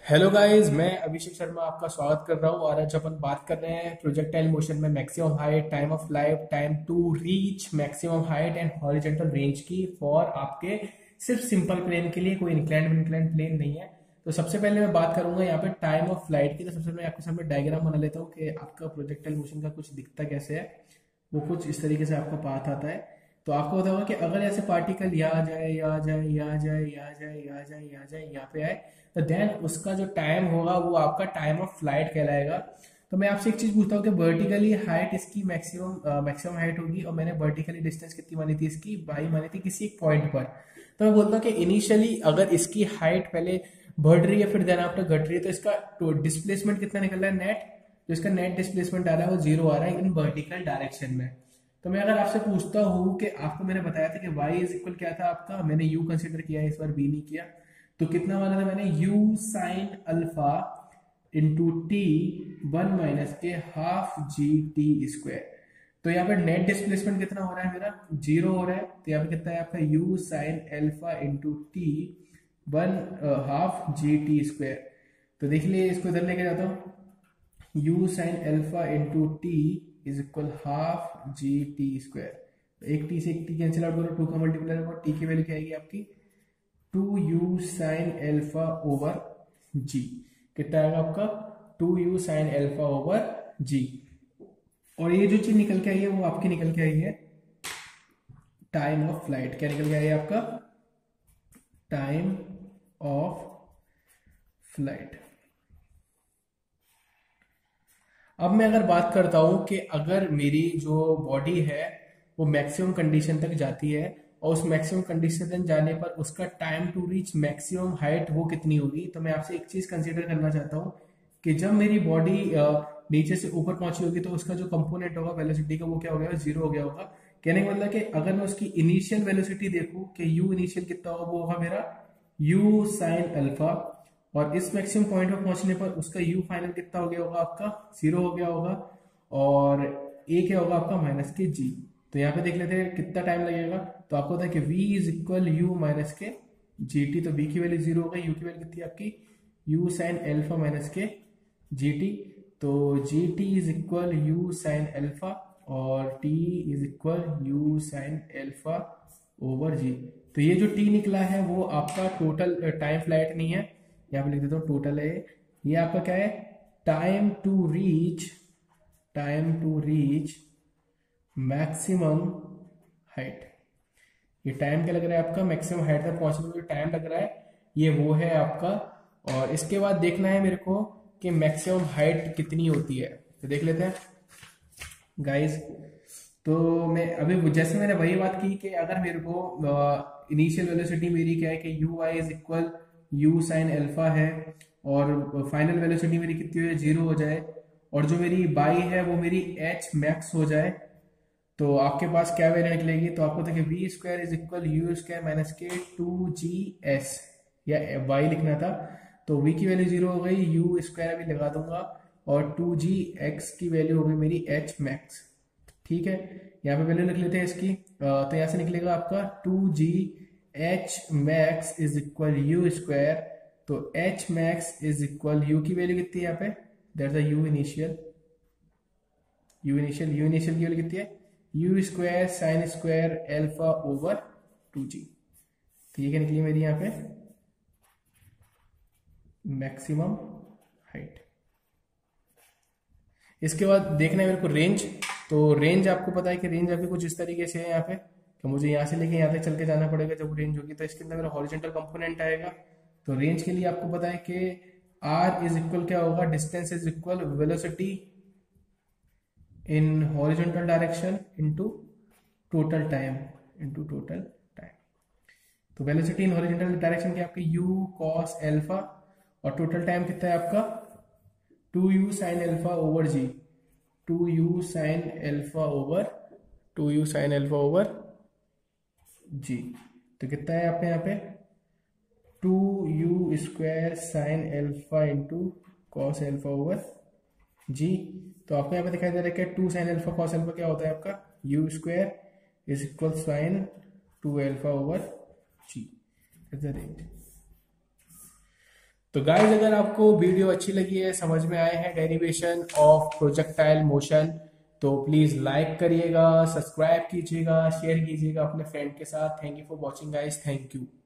Hello guys, मैं अभिषेक शर्मा आपका स्वागत कर रहा हूँ। और आज अपन बात कर रहे हैं प्रोजेक्टाइल मोशन में maximum height, time of flight, time to reach maximum height and horizontal range की फॉर आपके सिर्फ सिंपल प्लेन के लिए, कोई इंक्लाइंड प्लेन नहीं है। तो सबसे पहले मैं बात करूंगा यहाँ पे टाइम ऑफ फ्लाइट की। तो सबसे पहले मैं आपके सामने डायग्राम बना लेता हूँ कि आपका प्रोजेक्टाइल मोशन का कुछ दिखता कैसे है। वो कुछ इस तरीके से आपका पाथ आता है। तो आपको पता होगा कि अगर ऐसे पार्टिकल यहाँ जाए, यहाँ जाए, यहाँ जाए, यहाँ जाए, यहाँ जाए, यहाँ जाए, यहाँ पे आए, तो देन उसका जो टाइम होगा वो आपका टाइम ऑफ फ्लाइट कहलाएगा। तो मैं आपसे एक चीज पूछता हूँ कि वर्टिकली हाइट इसकी मैक्सिमम हाइट होगी, और मैंने वर्टिकली डिस्टेंस कितनी मानी थी, इसकी बाई मानी थी किसी एक पॉइंट पर। तो मैं बोलता हूँ कि इनिशियली अगर इसकी हाइट पहले बढ़ रही है फिर देन आफ्टर घट रही है, तो इसका डिस्प्लेसमेंट कितना निकल रहा है, नेट। जो इसका नेट डिस्प्लेसमेंट आ रहा है वो 0 आ रहा है इन वर्टिकल डायरेक्शन में। तो मैं अगर आपसे पूछता हूँ कि आपको मैंने बताया था कि y इज इक्वल क्या था आपका, मैंने u कंसीडर किया है, इस बार b नहीं किया। तो कितना माना था मैंने, u sine alpha into t 1 - के ½ g t²। तो यहाँ पे नेट डिस्प्लेसमेंट कितना हो रहा है मेरा, 0 हो रहा है। तो यहाँ पे कितना है आपका u sine alpha into t 1/2 g t²। तो देख लिए, इसको इधर लेके जाता हूँ। u sine alpha into t is equal ½ g t²। एक टी से एक टी कैंसिल आउट करो, 2 का मल्टीप्लाई करो, टी की वैल्यू क्या आएगी आपकी 2u साइन अल्फा ओवर जी। कितना आएगा आपका 2u साइन अल्फा ओवर जी। और ये जो चीज निकल के आई है वो आपकी निकल के आई है टाइम ऑफ फ्लाइट। क्या निकल के आई है आपका, टाइम ऑफ फ्लाइट। अब मैं अगर बात करता हूं कि अगर मेरी जो बॉडी है वो मैक्सिमम कंडीशन तक जाती है, और उस मैक्सिमम कंडीशन तक जाने पर उसका time to reach maximum height वो कितनी होगी। तो मैं आपसे एक चीज कंसीडर करना चाहता हूँ कि जब मेरी बॉडी नीचे से ऊपर पहुंची होगी तो उसका जो कंपोनेंट होगा वेलोसिटी का वो क्या हो गया, 0 हो गया होगा। कहने का मतलब कि अगर मैं उसकी इनिशियल वेलोसिटी देखूं कि यू इनिशियल कितना होगा, वो होगा मेरा यू साइन अल्फा। और इस मैक्सिमम पॉइंट पर पहुंचने पर उसका यू फाइनल कितना हो गया होगा आपका, 0 हो गया होगा। और ए क्या होगा आपका -के g। तो यहाँ पे देख लेते हैं कितना टाइम लगेगा। तो आपको पता है कि v इज इक्वल यू -के gt। तो v की वैल्यू 0 हो गई, u की वैल्यू कितनी है आपकी u साइन अल्फा -के gt। तो gt is equal u sine alpha और t is equal u sine alpha over g। तो ये जो t निकला है वो आपका टोटल टाइम फ्लाइट नहीं है, यहाँ पे लिख देता हूँ टोटल है। ये आपका क्या है, time to reach maximum height. ये टाइम क्या लग रहा है आपका, मैक्सिमम हाइट तक पहुंचने में जो टाइम लग रहा है ये वो है आपका। और इसके बाद देखना है मेरे को कि मैक्सिमम हाइट कितनी होती है। तो देख लेते हैं गाइस। तो मैं अभी जैसे मैंने वही बात की कि अगर मेरे को इनिशियल वेलोसिटी मेरी क्या है कि u i is equal u sine alpha है, और फाइनल वेलोसिटी मेरी कितनी हो जाए, 0 हो जाए, और जो मेरी बाई है वो मेरी एच मैक्स हो जाए, तो आपके पास क्या वैल्यू निकलेगी। तो आपको देखिए v square is equal u square -के 2g s, या वाई लिखना था। तो v की वैल्यू 0 हो गई, यू स्क्वायर अभी लगा दूंगा, और 2gx की वैल्यू हो गई मेरी एच मैक्स। ठीक है, यहाँ पे वैल्यू लिख लेते हैं इसकी। तो यहाँ से निकलेगा आपका 2g h max is equal u square. तो h max is equal u की वैल्यू कितनी है यहाँ पे, दैट्स द यू इनिशियल की वैल्यू कितनी है, u square sine square alpha over 2g। तो ये क्या निकली मेरी यहाँ पे मैक्सिमम हाइट। इसके बाद देखना है मेरे को रेंज। तो रेंज आपको पता है कि रेंज आपकी कुछ इस तरीके से है यहाँ पे, तो मुझे यहाँ से लेके यहाँ तक चल के जाना पड़ेगा। जब रेंज होगी तो इसके अंदर मेरा हॉरिजॉन्टल कंपोनेंट आएगा। तो रेंज के लिए आपको पता है कि r इज इक्वल क्या होगा, distance is equal velocity in horizontal direction into total time. तो वेलोसिटी इन हॉरिजॉन्टल डायरेक्शन की आपकी u cos अल्फा, और टोटल टाइम कितना है आपका 2u sine alpha over g। 2u sine alpha over g। तो कितना है आपके यहाँ पे 2u square sine alpha into cos alpha over g। तो आपको यहाँ पे दिखाई दे रहा है कि 2 साइन अल्फा कॉस अल्फा क्या होता है आपका u square is equal sine 2 alpha over g। Range. तो गाइज अगर आपको वीडियो अच्छी लगी है, समझ में आए हैं डेरिवेशन ऑफ प्रोजेक्टाइल मोशन, तो प्लीज लाइक करिएगा, सब्सक्राइब कीजिएगा, शेयर कीजिएगा अपने फ्रेंड के साथ। Thank you for watching guys, thank you.